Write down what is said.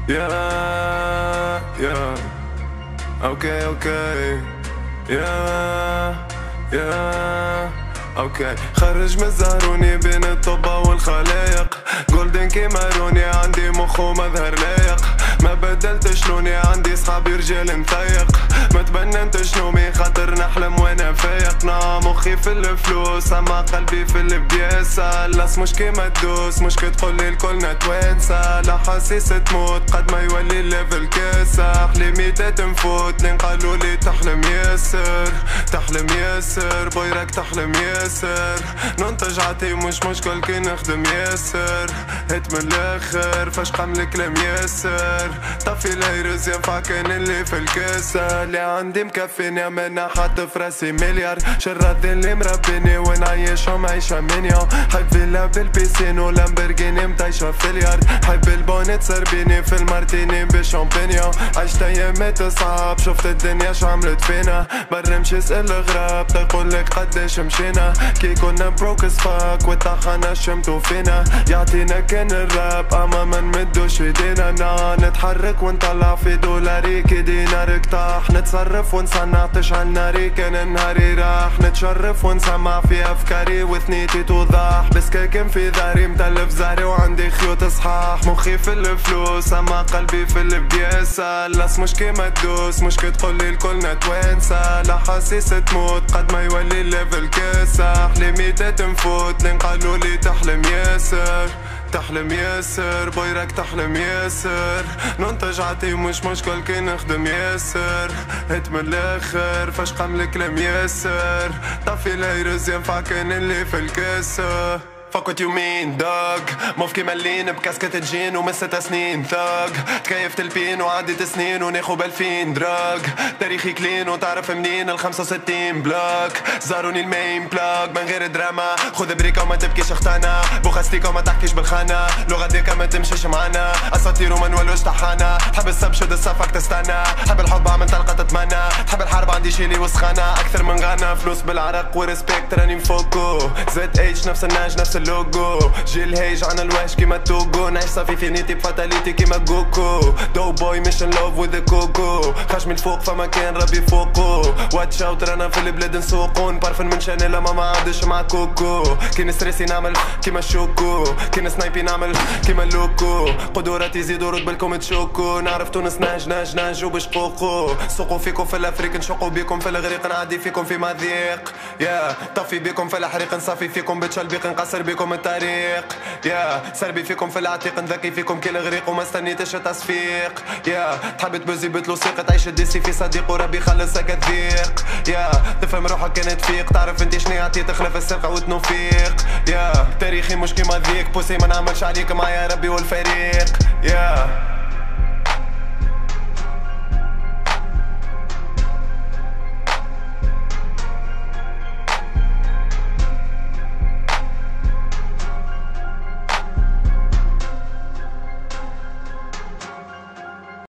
يا اوكي اوكي خرج من الزهروني بين الطبة والخلايق، جولدن كيماروني عندي مخ ومظهر لايق، ما بدلتش لوني عندي صحابي رجال مثيق، ما تبننتش نومي خاطر نحلم وانا فايق، مخي في الفلوس اما قلبي في البياسة، لاس مش كيما تدوس مش كتقولي الكلنا توانسة، لا حاسيس تموت قد ما يولي الليفل كاسة، حلمي تنفوت لين قالولي تحلم ياسر تحلم ياسر بوي راك تحلم ياسر، ننتج عتي مش مشكل كي نخدم ياسر، هت من الاخر فاش قام الكلام ياسر، طفي الهيرز ينفع كان اللي في الكاسة، اللي عندي مكفيني اما انا حاط في راسي مليار، شرات اللي مربيني ونعيشهم عيشة منيا، حب فيلا بالبيسين ولامبرجيني مطيشة في اليارد، حب البونت سربيني في المارتيني بالشامبينيا، عشت ايامات صعب شفت الدنيا شعملت فينا، برمش اسأل الغراب تقولك قداش مشينا، كي كنا بروك از فاك والطحنة شمتو فينا، يعطينا كان الراب اما ما نمدوش ايدينا، نتحرك ونطلع في دولاري كي دينارك طاح، نتصرف ونصنع تشعل ناري كان نهاري راح، نتشرف ونسمع في افكاري وثنيتي توضح، بس كان في ظهري متلف زهري وعندي خيوط صحاح، مخي في الفلوس اما قلبي في البياسة، لاس مش كيما تدوس مش كتقولي الكلنا توانسة، لا حاسيس تموت قد ما يولي الليفل كاسة، حلمي تنفوت لين قالولي تحلم ياسر تحلم ياسر بوي راك تحلم ياسر، ننتج عتي مش مشكل كي نخدم ياسر، هت من الاخر فاش قام الكلام ياسر، طفي الهيرز ينفع كان اللي في الكاسة. Fuck what you mean dog، موفكي ملين بكاسكة جين ومستة سنين ثاق، تكيفت البين وعدت سنين وناخو بالفين دراج، تاريخي كلين وتعرف منين ال65 بلاك، زاروني المين بلاك من غير دراما، خذ بريكة وما تبكيش اختانا، بوخستيكا وما تحكيش بالخانة، لغة ديكا ما تمشيش معانا، اساطير وما نولوش طحانة، تحب السب شد الصفك تستنى، تحب الحب عمل طلقة تتمنى، تحب الحرب عندي شيلي وسخانة، اكثر من غانا فلوس بالعرق وريسبكت راني مفوكو، زد اتش نفس الناج نفس اللوجو، جيل هيج عنا الوحش كيما توجو، نعيش صافي في نيتي بفاتاليتي كيما جوكو، دو بوي ميشن لوف وذ كوكو، خاش من الفوق فما كان ربي فوقو، واتش اوت رانا في البلاد نسوقو، نبرفن من شانيل اما ما عادش مع كوكو، كي نستريسي نعمل كيما الشوكو، كي نسنايبي نعمل كيما اللوكو، قدراتي يزيدو رد بالكم تشوكو، نعرف تونس ناج وبشقوقو، سوقو فيكم في الافريق نشقو بيكم في الغريق نعدي فيكم في مضيق، يا طفي بيكم في الحريق نصفي فيكم بتشلبيق نقصر بيكم الطريق، يا سربي فيكم في العتيق نذكي فيكم كي الغريق وما استنيتش التصفيق، يا تحب تبوزي بتلوسيق تعيش الديسي في صديق وربي خلصك الضيق، يا تفهم روحك كانت فيق تعرف انت شني عطي تخلف السرقة وتنوفيق، يا تاريخي مش كيما ذيك بوسي ما نعملش عليك معايا ربي والفريق، يا